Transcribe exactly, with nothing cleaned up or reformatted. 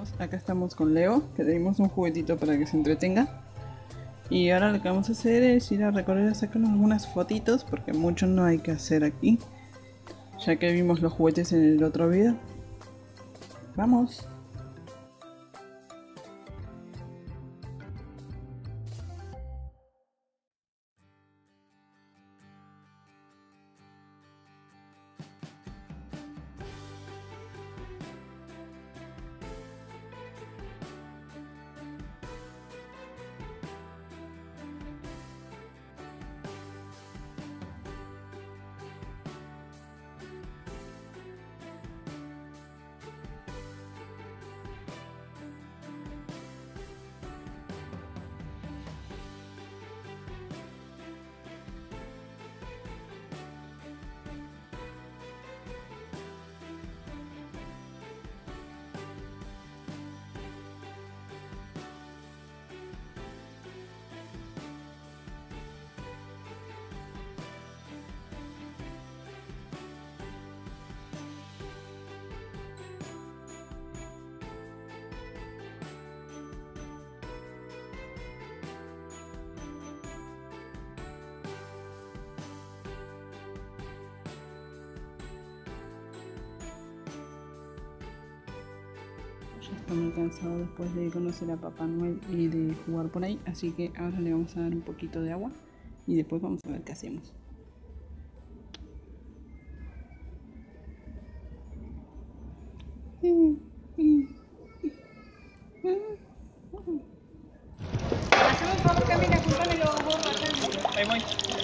Vamos, acá estamos con Leo, que le dimos un juguetito para que se entretenga. Y ahora lo que vamos a hacer es ir a recorrer a sacarnos algunas fotitos, porque mucho no hay que hacer aquí, ya que vimos los juguetes en el otro video. ¡Vamos! Ya está muy cansado después de conocer a Papá Noel y de jugar por ahí, así que ahora le vamos a dar un poquito de agua y después vamos a ver qué hacemos. Hacemos un favor, Camila, juntame los gorros acá. Ahí voy.